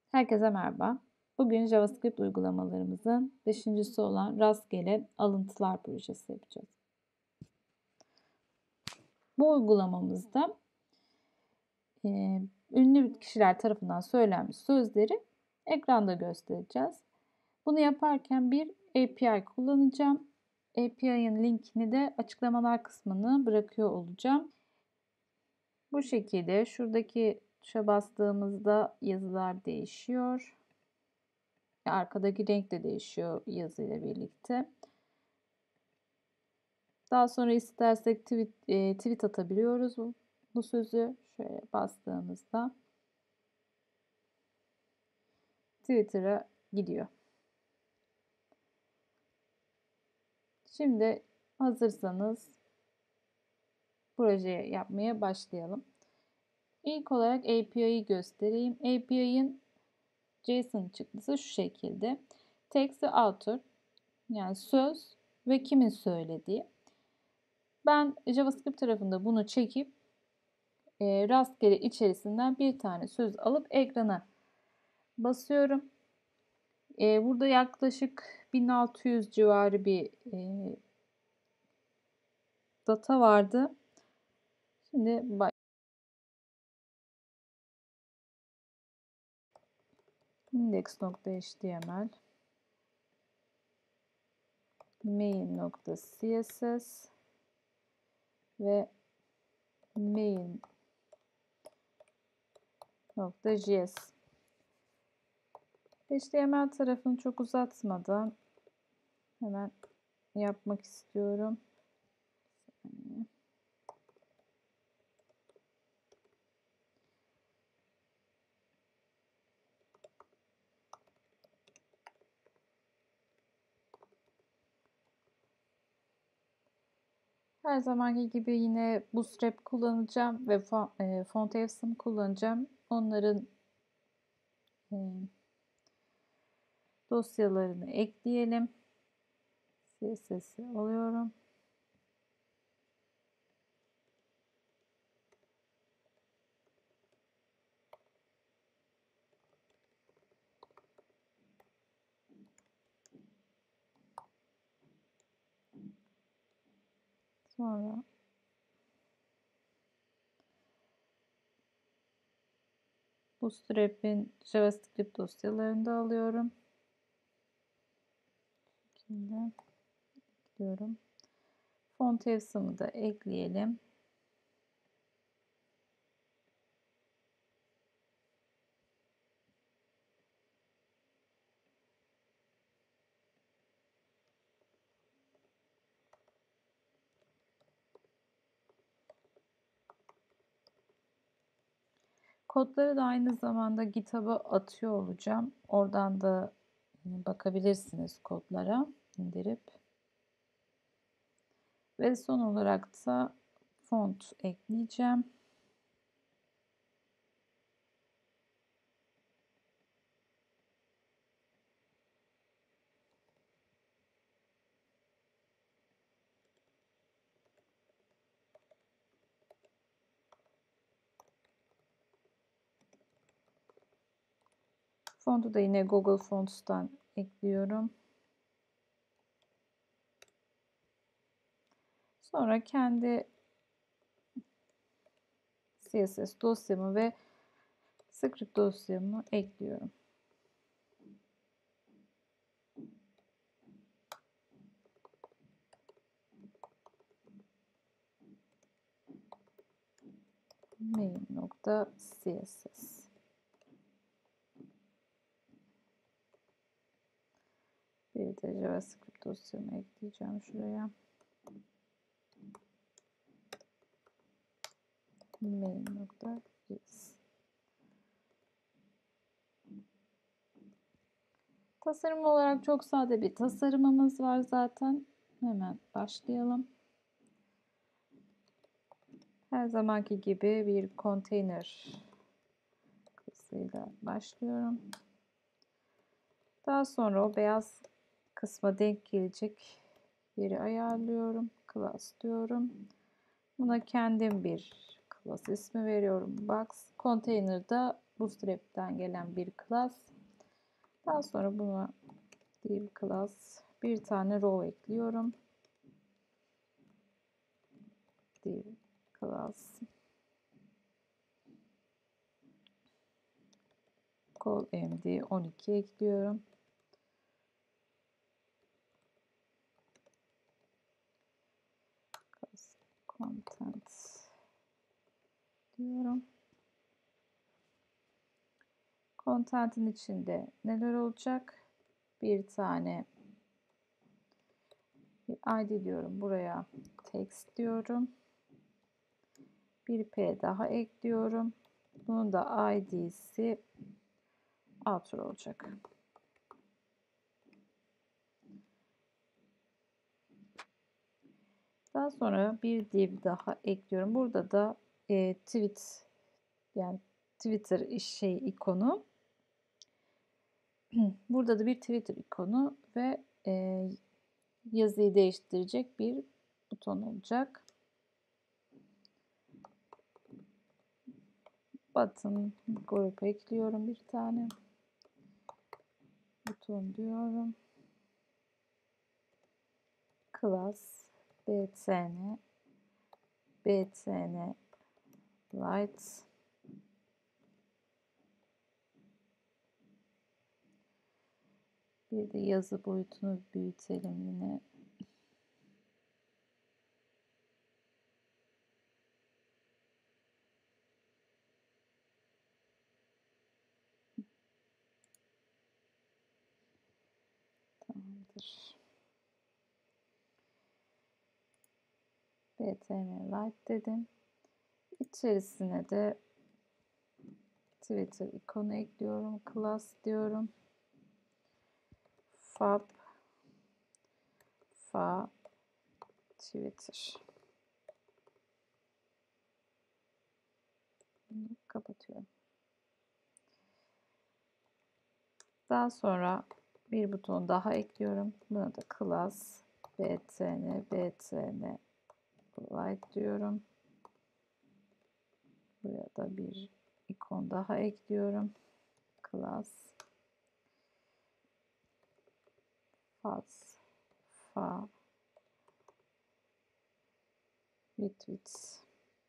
Herkese merhaba. Bugün JavaScript uygulamalarımızın beşincisi olan rastgele alıntılar projesi yapacağız. Bu uygulamamızda ünlü kişiler tarafından söylenmiş sözleri ekranda göstereceğiz. Bunu yaparken bir API kullanacağım. API'nin linkini de açıklamalar kısmına bırakıyor olacağım. Bu şekilde şuradaki tuşa bastığımızda yazılar değişiyor. Arkadaki renk de değişiyor yazıyla birlikte. Daha sonra istersek tweet atabiliyoruz bu sözü. Şöyle bastığımızda Twitter'a gidiyor. Şimdi hazırsanız projeyi yapmaya başlayalım. İlk olarak API'yi göstereyim. API'nin JSON çıktısı şu şekilde. Text ve author, yani söz ve kimin söylediği. Ben JavaScript tarafında bunu çekip rastgele içerisinden bir tane söz alıp ekrana basıyorum. Burada yaklaşık 1600 civarı bir data vardı. Şimdi index.html main.css ve main.js. HTML tarafını çok uzatmadan hemen yapmak istiyorum. Her zamanki gibi yine Bootstrap kullanacağım ve Fontavs'ı kullanacağım. Onların dosyalarını ekleyelim. CSS'i alıyorum. Sonra Bootstrap'in JavaScript dosyalarını da alıyorum. Şimdi ekliyorum. Fontavs'ımı da ekleyelim. Kodları da aynı zamanda GitHub'a atıyor olacağım. Oradan da bakabilirsiniz kodlara indirip. Ve son olarak da font ekleyeceğim. Fontu da yine Google Fonts'tan ekliyorum. Sonra kendi CSS dosyamı ve script dosyamı ekliyorum. main.css. Bir de JavaScript dosyamı ekleyeceğim şuraya. main.js. Tasarım olarak çok sade bir tasarımımız var zaten. Hemen başlayalım. Her zamanki gibi bir konteyner klasıyla başlıyorum. Daha sonra o beyaz kısma denk gelecek yeri ayarlıyorum. Class diyorum. Buna kendim bir class ismi veriyorum. Box. Container'da Bootstrap'ten gelen bir class. Daha sonra buna div class, bir tane row ekliyorum. Div class call md 12 ekliyorum. Content diyorum. Content'in içinde neler olacak? Bir tane bir id diyorum. Buraya text diyorum. Bir p daha ekliyorum. Bunun da id'si outer olacak. Daha sonra bir div daha ekliyorum. Burada da tweet, yani Twitter ikonu. Burada da bir Twitter ikonu ve yazıyı değiştirecek bir buton olacak. Button grup ekliyorum bir tane. Buton diyorum. Class btn light bir de yazı boyutunu büyütelim yine. Tamamdır. btn light dedim. İçerisine de Twitter ikonu ekliyorum. Class diyorum. Fa Twitter. Bunu kapatıyorum. Daha sonra bir buton daha ekliyorum. Buna da class btn light diyorum. Buraya da bir ikon daha ekliyorum. Class fa retweets.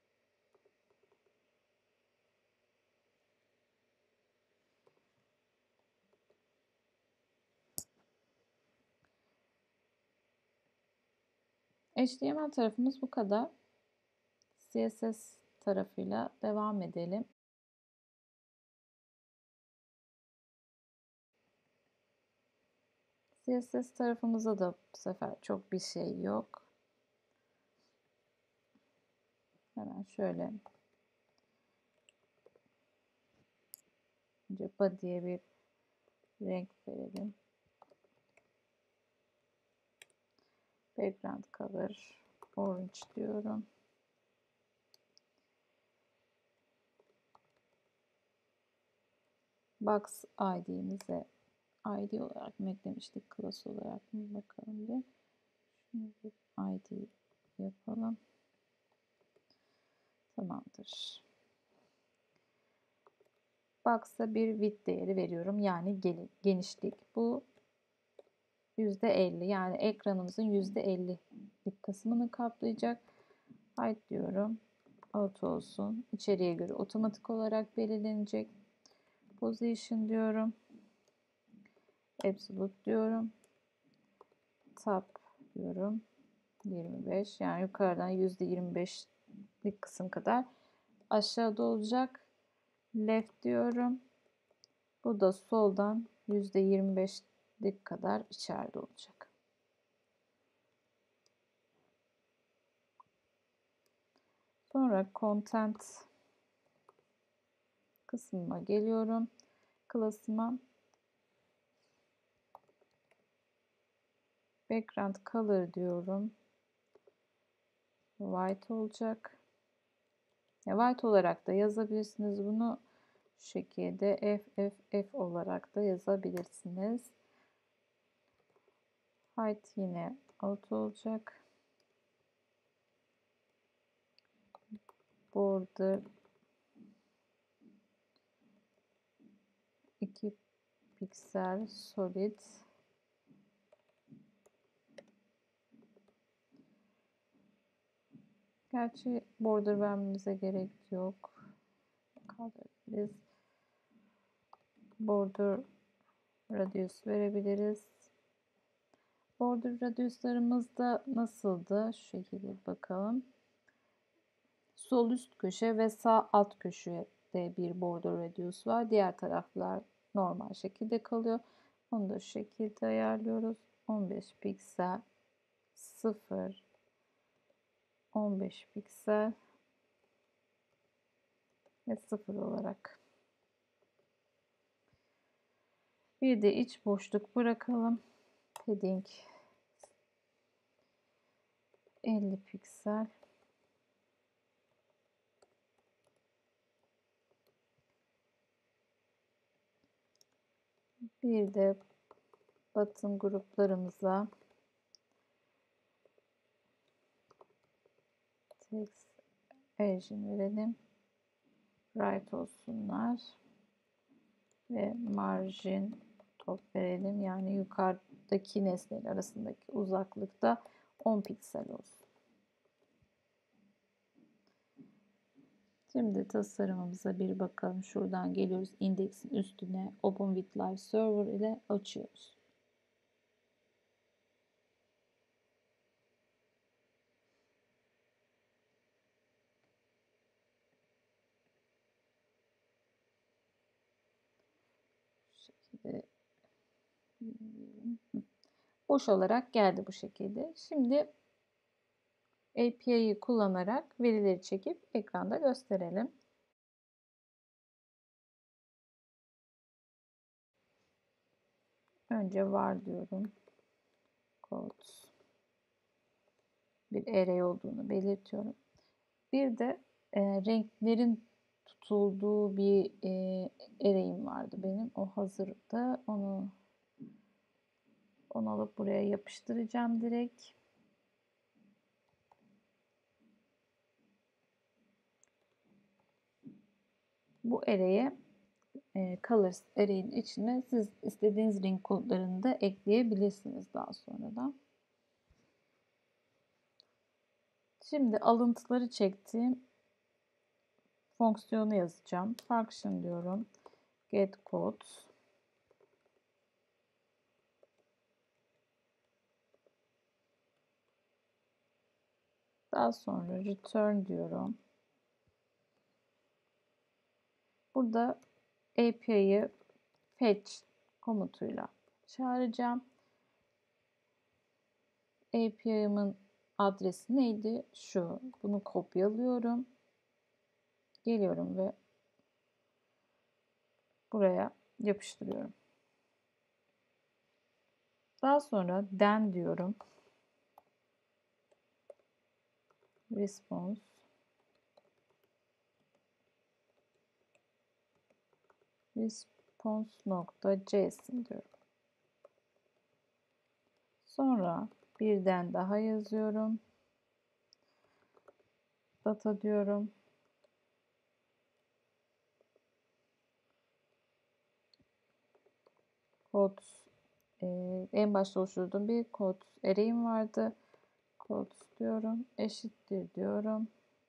HTML tarafımız bu kadar. CSS tarafıyla devam edelim. CSS tarafımızda da bu sefer çok bir şey yok. Hemen şöyle önce body'ye bir renk verelim. Background color orange diyorum. Box id'mize id olarak mı eklemiştik, class olarak mı, bakalım bir. Şunu bir id yapalım. Tamamdır. Box'a bir width değeri veriyorum. Yani genişlik. Bu %50, yani ekranımızın %50'lik kısmını kaplayacak. Height diyorum. Auto olsun. İçeriye göre otomatik olarak belirlenecek. Position diyorum. Absolute diyorum. Top diyorum. 25. Yani yukarıdan %25'lik kısım kadar aşağıda olacak. Left diyorum. Bu da soldan %25'lik kadar içeride olacak. Sonra content kısmıma geliyorum. Class'ıma background color diyorum. White olacak. White olarak da yazabilirsiniz bunu. Şu şekilde F olarak da yazabilirsiniz. Height yine auto olacak. Border 2 piksel solid. Gerçi border vermemize gerek yok. Kaldırabiliriz. Border radius verebiliriz. Border radiuslarımız da nasıldı? Şu şekilde bakalım. Sol üst köşe ve sağ alt köşede bir border radius var. Diğer taraflar normal şekilde kalıyor. Onu da şu şekilde ayarlıyoruz. 15 piksel 0 15 piksel ve 0 olarak. Bir de iç boşluk bırakalım. Padding 50 piksel. Bir de button gruplarımıza text origin verelim. Right olsunlar. Ve margin top verelim. Yani yukarıdaki nesneler arasındaki uzaklıkta 10 piksel olsun. Şimdi tasarımımıza bir bakalım. Şuradan geliyoruz. İndeksin üstüne Open with Live Server ile açıyoruz. Şu şekilde boş olarak geldi bu şekilde. Şimdi API'yi kullanarak verileri çekip ekranda gösterelim. Önce var diyorum. Code. Bir array olduğunu belirtiyorum. Bir de renklerin tutulduğu bir array'im vardı benim. O hazırda. Onu alıp buraya yapıştıracağım direkt. Bu array'e colors array'in içine siz istediğiniz renk kodlarını da ekleyebilirsiniz daha sonradan. Şimdi alıntıları çektiğim fonksiyonu yazacağım. Function diyorum. Get code. Daha sonra return diyorum. Burada API'yi fetch komutuyla çağıracağım. API'min adresi neydi? Şu. Bunu kopyalıyorum. Geliyorum ve buraya yapıştırıyorum. Daha sonra then diyorum. Response response.json diyorum. Sonra birden daha yazıyorum. Data diyorum. Code en başta oluşturduğum bir code array'im vardı. Code diyorum. Eşittir diyorum.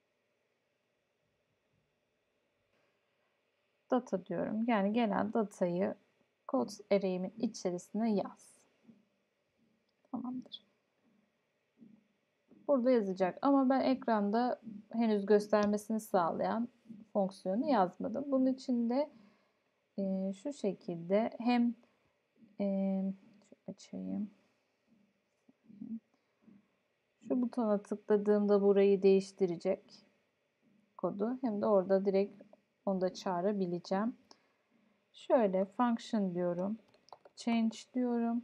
Data diyorum. Yani gelen datayı code array'imin içerisine yaz. Tamamdır. Burada yazacak ama ben ekranda henüz göstermesini sağlayan fonksiyonu yazmadım. Bunun için de şu şekilde hem açayım. Şu butona tıkladığımda burayı değiştirecek kodu. Hem de orada direkt onu da çağırabileceğim. Şöyle function diyorum. Change diyorum.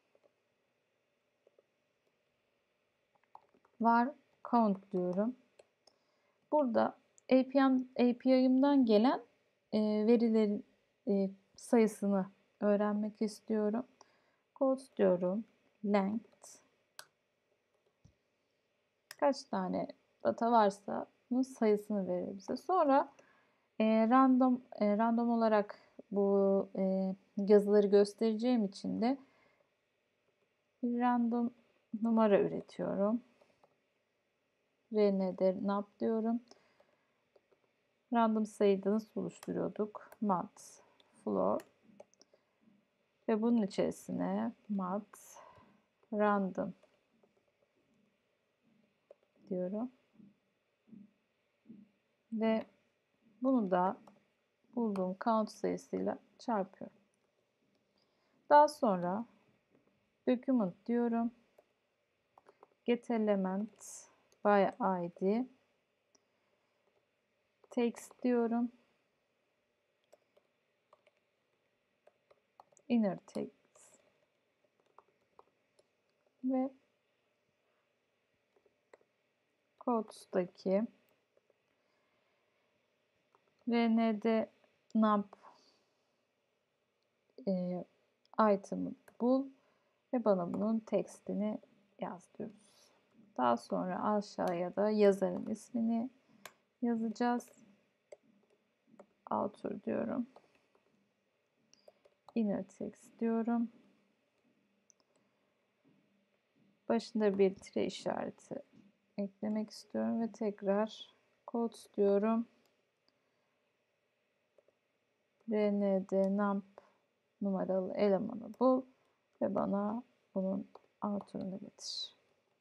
Var count diyorum. Burada API'ımdan gelen verilerin sayısını öğrenmek istiyorum. Code diyorum. Length. Kaç tane data varsa bunun sayısını verir bize. Sonra random olarak bu yazıları göstereceğim için de bir random numara üretiyorum. RN'de nap diyorum. Random sayıda nasıl oluşturuyorduk? Mat, floor ve bunun içerisine mat, random diyorum. Ve bunu da bulduğum count sayısıyla çarpıyorum. Daha sonra document diyorum. Get element by id. Text diyorum. Inner text. Ve codes'taki rnd num item'ı bul ve bana bunun text'ini yaz diyoruz. Daha sonra aşağıya da yazarın ismini yazacağız. Author diyorum. Inner text diyorum. Başında bir tire işareti eklemek istiyorum ve tekrar codes diyorum. rnd num numaralı elemanı bul ve bana bunun author'unu getir.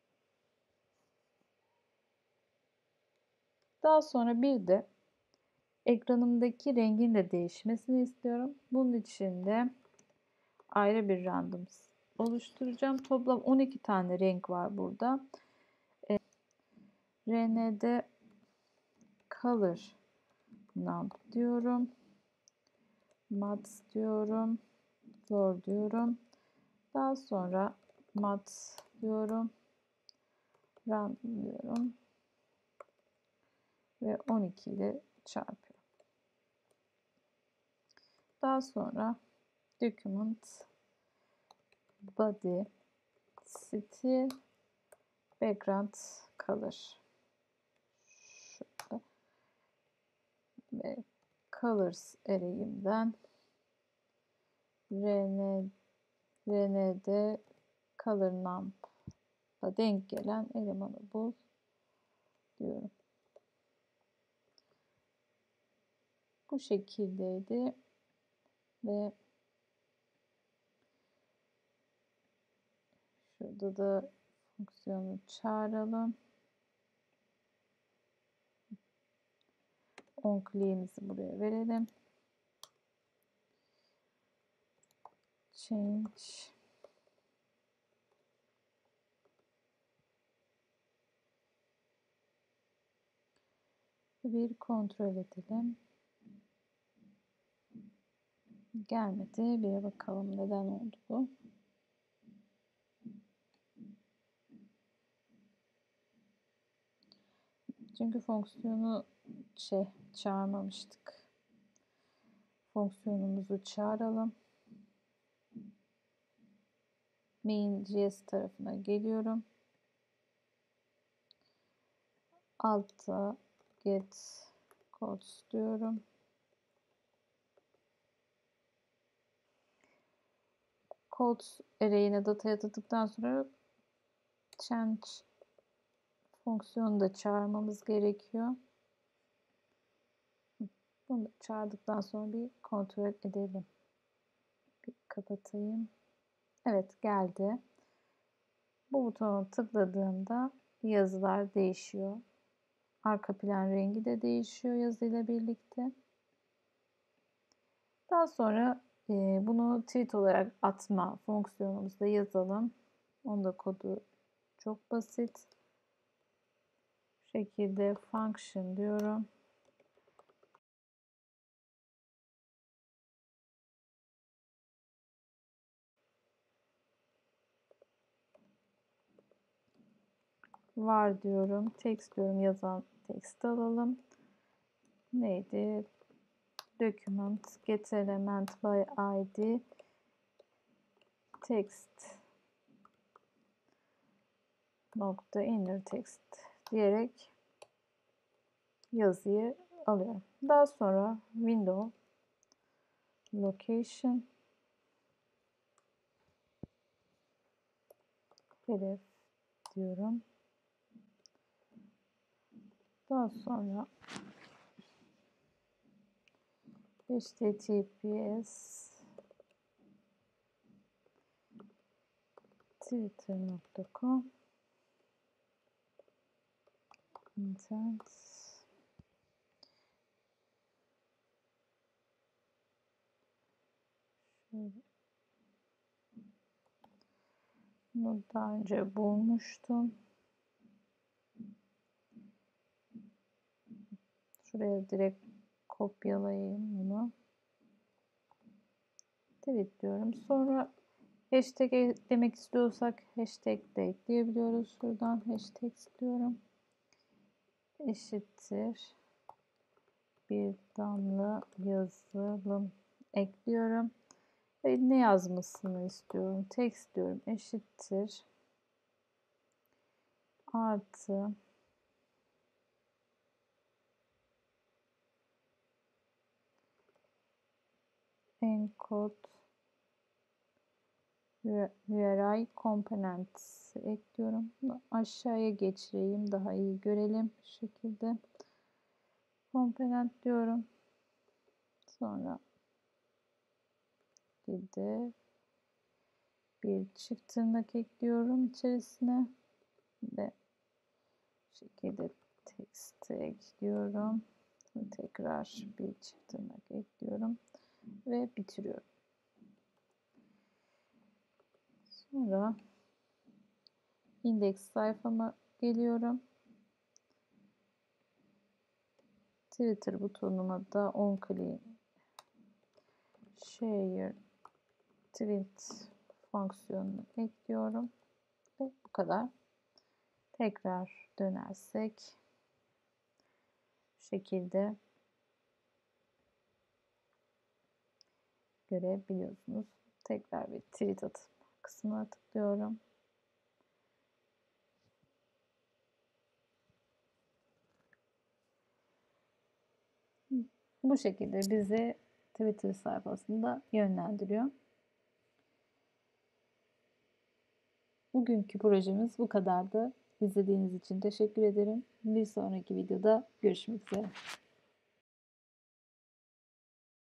Daha sonra bir de ekranımdaki rengin de değişmesini istiyorum. Bunun için de ayrı bir random oluşturacağım. Toplam 12 tane renk var burada. rnd color num diyorum. Mat diyorum. Floor diyorum. Daha sonra mat diyorum. Random diyorum. Ve 12 ile çarpıyorum. Daha sonra document body city background color şurada ve colors array'imden rnd color nump'a denk gelen elemanı bul diyorum. Bu şekildeydi ve şurada da fonksiyonu çağıralım. OnClick'imizi buraya verelim. Change bir kontrol edelim. Gelmedi. Bir bakalım neden oldu bu. Çünkü fonksiyonu çağırmamıştık. Fonksiyonumuzu çağıralım. Main.js tarafına geliyorum. Altta get codes diyorum. Codes array'ine data atadıktan sonra change fonksiyonu da çağırmamız gerekiyor. Bunu da çağırdıktan sonra bir kontrol edelim. Bir kapatayım. Evet, geldi. Bu butona tıkladığımda yazılar değişiyor. Arka plan rengi de değişiyor yazıyla birlikte. Daha sonra bunu tweet olarak atma fonksiyonumuzda yazalım. Onun da kodu çok basit. Bu şekilde function diyorum. Var diyorum. Text diyorum. Yazan text alalım. Neydi? Document get element by id text nokta inner text diyerek yazıyı alıyorum. Daha sonra window location, hedef diyorum. Daha sonra https twitter.com content bunu daha önce bulmuştum. Şuraya direkt kopyalayayım bunu. Tweet diyorum. Sonra hashtag eklemek istiyorsak hashtag de ekleyebiliyoruz. Şuradan hashtag diyorum. Eşittir bir damla yazılım ekliyorum. Ve ne yazmasını istiyorum? Text diyorum. Eşittir artı encode URI components ekliyorum. Bunu aşağıya geçireyim. Daha iyi görelim. Bu şekilde. Component diyorum. Sonra bir de bir çift tırnak ekliyorum içerisine ve bu şekilde text ekliyorum. Tekrar bir çift tırnak ekliyorum ve bitiriyorum. Sonra index sayfama geliyorum. Twitter butonuma da onClick share tweet fonksiyonunu ekliyorum ve bu kadar. Tekrar dönersek bu şekilde görebiliyorsunuz. Tekrar bir tweet atma kısmına tıklıyorum. Bu şekilde bizi Twitter sayfasında yönlendiriyor. Bugünkü projemiz bu kadardı. İzlediğiniz için teşekkür ederim. Bir sonraki videoda görüşmek üzere.